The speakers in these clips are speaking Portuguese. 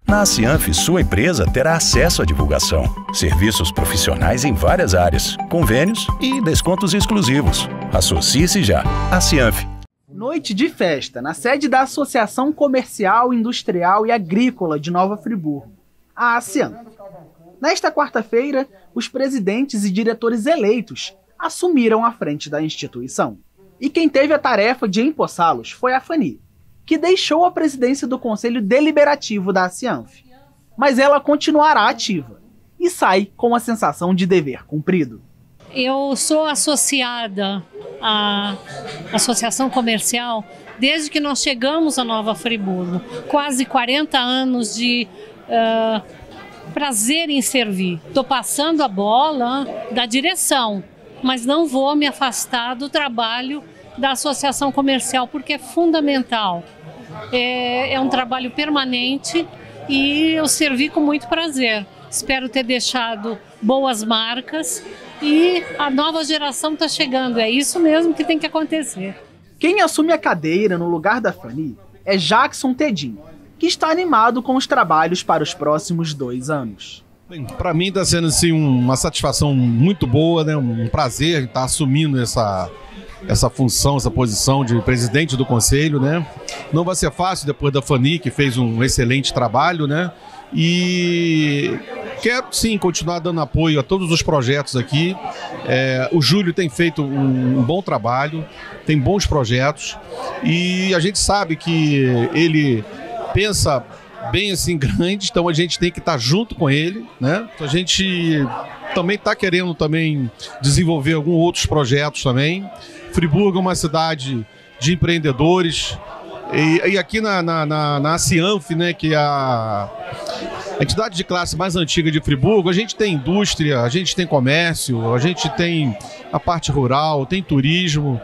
Na Cianf, sua empresa terá acesso à divulgação, serviços profissionais em várias áreas, convênios e descontos exclusivos. Associe-se já. A Cianf. Noite de festa na sede da Associação Comercial, Industrial e Agrícola de Nova Friburgo, a Cianf. Nesta quarta-feira, os presidentes e diretores eleitos assumiram a frente da instituição. E quem teve a tarefa de empossá-los foi a Fanny, que deixou a presidência do Conselho Deliberativo da Cianf. Mas ela continuará ativa e sai com a sensação de dever cumprido. Eu sou associada à Associação Comercial desde que nós chegamos a Nova Friburgo. Quase 40 anos de prazer em servir. Estou passando a bola da direção, mas não vou me afastar do trabalho da Associação Comercial, porque é fundamental. É um trabalho permanente e eu servi com muito prazer. Espero ter deixado boas marcas e a nova geração está chegando. É isso mesmo que tem que acontecer. Quem assume a cadeira no lugar da Fanny é Jackson Tedinho, que está animado com os trabalhos para os próximos 2 anos. Para mim está sendo assim, uma satisfação muito boa, né? Um prazer estar assumindo essa função, essa posição de presidente do conselho, né? Não vai ser fácil depois da Fanny, que fez um excelente trabalho, né? E quero sim continuar dando apoio a todos os projetos aqui. O Júlio tem feito um bom trabalho, tem bons projetos e a gente sabe que ele pensa bem assim grande, então a gente tem que estar junto com ele, né? A gente também está querendo também desenvolver alguns outros projetos também. Friburgo é uma cidade de empreendedores e aqui na Cianf, né, que é a entidade de classe mais antiga de Friburgo, a gente tem indústria, a gente tem comércio, a gente tem a parte rural, tem turismo,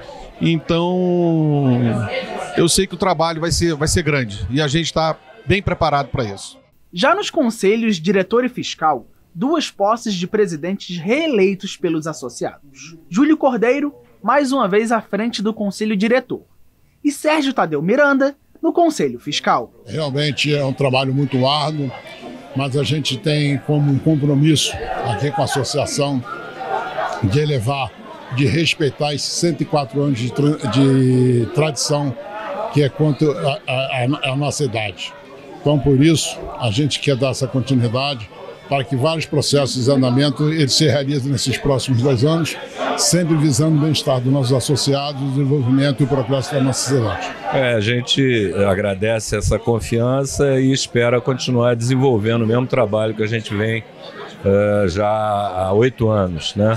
então eu sei que o trabalho vai ser grande e a gente está bem preparado para isso. Já nos conselhos diretor e fiscal, 2 posses de presidentes reeleitos pelos associados. Júlio Cordeiro, mais uma vez à frente do conselho diretor, e Sérgio Tadeu Miranda, no conselho fiscal. Realmente é um trabalho muito árduo, mas a gente tem como um compromisso aqui com a associação de elevar, de respeitar esses 104 anos de tradição que é quanto a nossa idade. Então, por isso, a gente quer dar essa continuidade para que vários processos de andamento eles se realizem nesses próximos 2 anos, sempre visando o bem-estar dos nossos associados, o desenvolvimento e o progresso da nossa cidade. A gente agradece essa confiança e espera continuar desenvolvendo o mesmo trabalho que a gente vem já há 8 anos, né?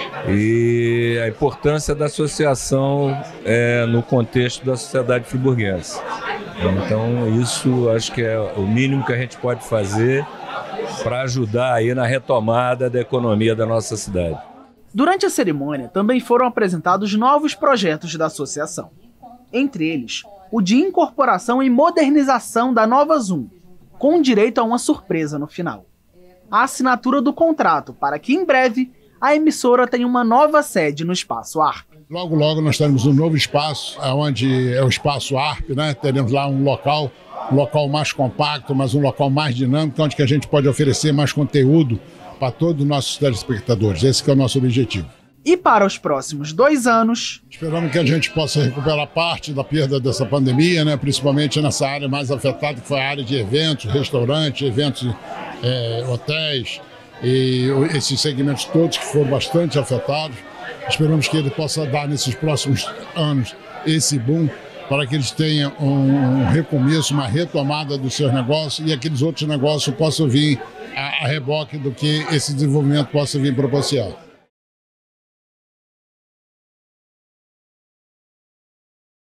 E a importância da associação no contexto da sociedade friburguense. Então isso acho que é o mínimo que a gente pode fazer para ajudar aí na retomada da economia da nossa cidade. Durante a cerimônia também foram apresentados novos projetos da associação. Entre eles, o de incorporação e modernização da Nova Zoom, com direito a uma surpresa no final. A assinatura do contrato para que, em breve, a emissora tenha uma nova sede no Espaço ARP. Logo, logo nós teremos um novo espaço, onde é o Espaço ARP, né? Teremos lá um local mais compacto, mas um local mais dinâmico, onde que a gente pode oferecer mais conteúdo para todos os nossos telespectadores. Esse que é o nosso objetivo. E para os próximos 2 anos... Esperamos que a gente possa recuperar parte da perda dessa pandemia, né? Principalmente nessa área mais afetada, que foi a área de eventos, restaurantes, eventos, hotéis, e esses segmentos todos que foram bastante afetados. Esperamos que ele possa dar nesses próximos anos esse boom para que eles tenham um recomeço, uma retomada dos seus negócios e aqueles outros negócios possam vir a reboque do que esse desenvolvimento possa vir proporcionar.